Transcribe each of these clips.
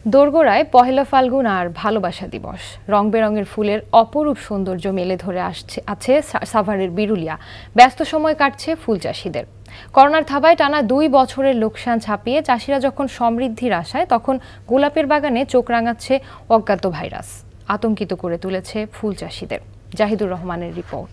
দোরগোড়ায় পহেলা ফাল্গুন আর ভালোবাসা দিবস। রং বেরঙের ফুলের অপরূপ সৌন্দর্য মেলে ধরে আছে সাভারের বিরুলিয়া। ব্যস্ত সময় কাটছে ফুল চাষিদের। করোনার থাবায় টানা 2 বছরের লোকসান ছাপিয়ে চাষিরা যখন সমৃদ্ধির আশায়, তখন গোলাপের বাগানে চোখ রাঙাচ্ছে অজ্ঞাত ভাইরাস। আতঙ্কিত করে তুলেছে ফুল চাষিদের। জাহিদুর রহমানের রিপোর্ট।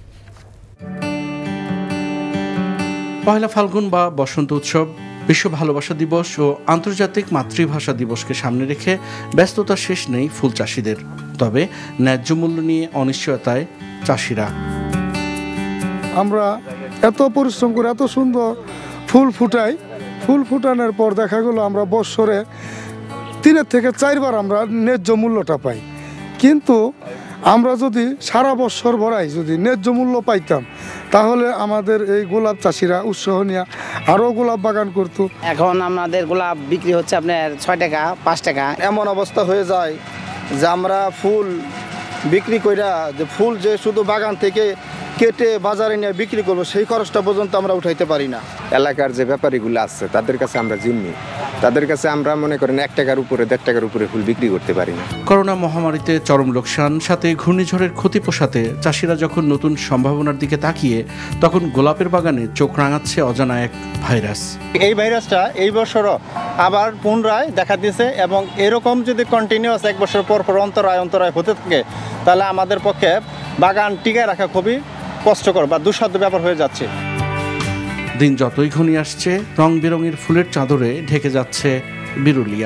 পহেলা ফাল্গুন বা বসন্ত উৎসব, বিশ্ব ভালোবাসা দিবস ও আন্তর্জাতিক মাতৃভাষা দিবসকে সামনে রেখে ব্যস্ততা শেষ নেই ফুল চাষিদের। তবে ন্যায্য মূল্য নিয়ে অনিশ্চয়তায় চাষিরা। আমরা এত পরিশ্রম করে এত সুন্দর ফুল ফুটাই, ফুল ফুটানোর পর দেখা গেল আমরা বছরে 3 থেকে 4 বার আমরা ন্যায্য মূল্যটা পাই। কিন্তু আমরা যদি সারা বছর ভরাই যদি ন্যায্য মূল্য পাইতাম, তাহলে আমাদের এই গোলাপ চাষিরা উৎসাহ নিয়ে আরও গোলাপ বাগান করত। এখন আমাদের গোলাপ বিক্রি হচ্ছে আপনার 6 টাকা 5 টাকা। এমন অবস্থা হয়ে যায় যে আমরা ফুল বিক্রি কইরা যে ফুল যে শুধু বাগান থেকে কেটে বাজারে নিয়ে বিক্রি করবো, সেই খরচটা পর্যন্ত আমরা উঠাইতে পারি না। এলাকার যে ব্যাপারীগুলো আছে তাদের কাছে আমরা জিম্মি, তাদের কাছে আমরা মনে করেন 1 টাকার উপরে 1.5 টাকার উপরে ফুল বিক্রি করতে পারি না। করোনা মহামারীতে চরম লোকসান, সাথে ঘূর্ণিঝড়ের ক্ষতি পোষাতে চাষিরা যখন নতুন সম্ভাবনার দিকে তাকিয়ে, তখন গোলাপের বাগানে চোখ রাঙাচ্ছে অজানা এক ভাইরাস। এই ভাইরাসটা এই বছরও আবার পুনরায় দেখা দিয়েছে, এবং এরকম যদি কন্টিনিউয়াস 1 বছর পর পর অন্তরায় হতে থাকে, তাহলে আমাদের পক্ষে বাগান টিকায় রাখা খুবই কষ্টকর বা দুঃসাধ্য ব্যাপার হয়ে যাচ্ছে। দিন যতই ঘনিয়ে আসছে, রং বেরঙের ফুলের চাদরে ঢেকে যাচ্ছে বিরুলিয়া।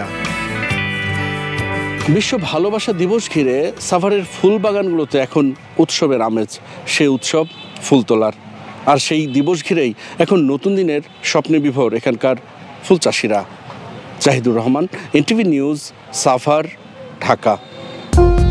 বিশ্ব ভালোবাসা দিবস ঘিরে সাভারের ফুল বাগানগুলোতে এখন উৎসবের আমেজ। সেই উৎসব ফুল তোলার, আর সেই দিবস ঘিরেই এখন নতুন দিনের স্বপ্নে বিভোর এখানকার ফুল চাষিরা। Jahidur Rahman, NTV news, Savar, Dhaka.